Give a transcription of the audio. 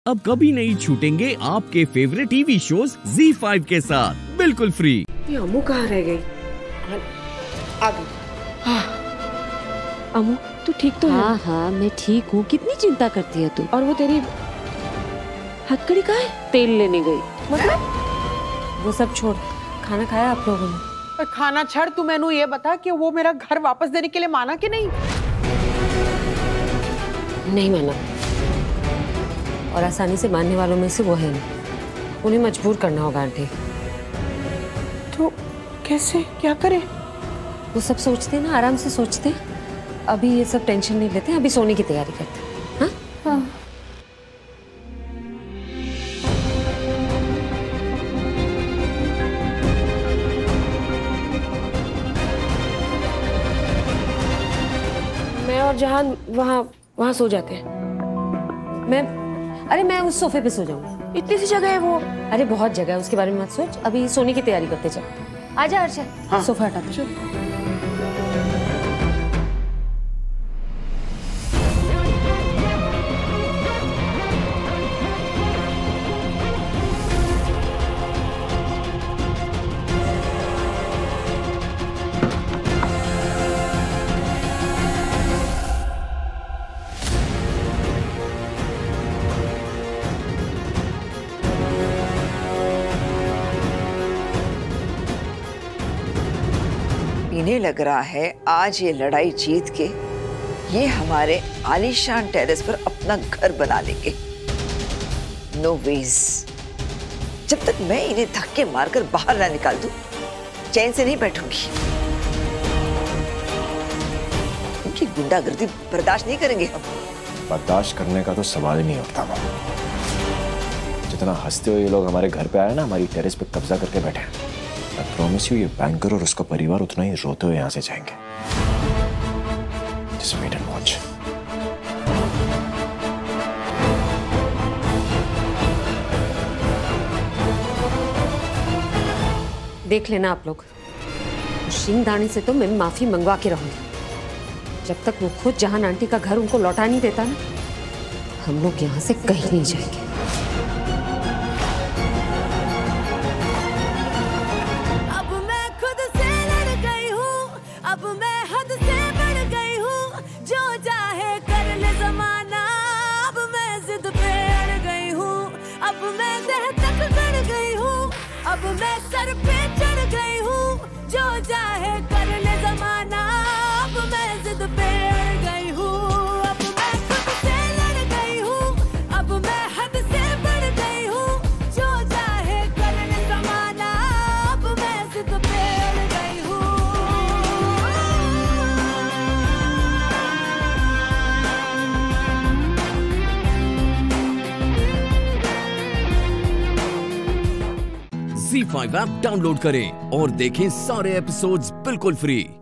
अब कभी नहीं छूटेंगे आपके फेवरेट टीवी शोज ZEE5 के साथ बिल्कुल फ्री। ये अम्मू कहाँ रह गई? आ गई। अम्मू तू ठीक तो है? हाँ हाँ मैं ठीक हूँ। कितनी चिंता करती है तू? और वो तेरी हथकड़ी कहाँ है? तेल लेने गई। मतलब? वो सब छोड़, खाना खाया आप लोगों ने? खाना छड़, तू मैनू ये बता कि वो मेरा घर वापस देने के लिए माना कि नहीं? नहीं माना, और आसानी से मानने वालों में से वो है नहीं। उन्हें मजबूर करना होगा आंटी। तो कैसे, क्या करे? वो सब सोचते हैं ना, आराम से सोचते हैं। अभी ये सब टेंशन नहीं लेते, अभी सोने की तैयारी करते हैं। हाँ? हाँ। मैं और जहान वहाँ सो जाते हैं। मैं उस सोफे पे सो जाऊंगी। इतनी सी जगह है वो। अरे बहुत जगह है, उसके बारे में मत सोच। अभी सोने की तैयारी करते चल। आजा अर्षा। हाँ। सोफा हटाते चल। इन्हें लग रहा है आज ये लड़ाई जीत के ये हमारे आलीशान टेरेस पर अपना घर बना लेंगे। No ways. जब तक मैं इन्हें धक्के मारकर बाहर ना निकाल दूं, चैन से नहीं बैठूंगी। उनकी गुंडागर्दी बर्दाश्त नहीं करेंगे हम। बर्दाश्त करने का तो सवाल ही नहीं उठता। जितना हंसते हुए ये लोग हमारे घर पे आए ना, हमारी टेरेस पे कब्जा करके बैठे हैं। I promise you, ये बैंकर और उसका परिवार उतना ही रोते हुए यहाँ से जाएंगे। Just wait and watch. देख लेना आप लोग। शिंगदानी से तो मैं माफी मंगवा के रहूंगी। जब तक वो खुद जहान आंटी का घर उनको लौटा नहीं देता ना, हम लोग यहाँ से कहीं नहीं जाएंगे। अब मैं हद से बढ़ गई हूँ, जो चाहे कर ले जमाना। अब मैं जिद पे अड़ गई हूँ, अब मैं तह तक गड़ गई हूँ, अब मैं सर पे चढ़ गई हूँ, जो चाहे कर ले जमाना। अब मैं जिद पे अड़ गई हूँ, अब मैं खुद से लड़ गई हूँ, अब मैं हद से बढ़ गई हूँ, जो चाहे कर ले जमाना। अब मैं जिद पे अड़ गई हूँ। ZEE5 ऐप डाउनलोड करें और देखें सारे एपिसोड्स बिल्कुल फ्री।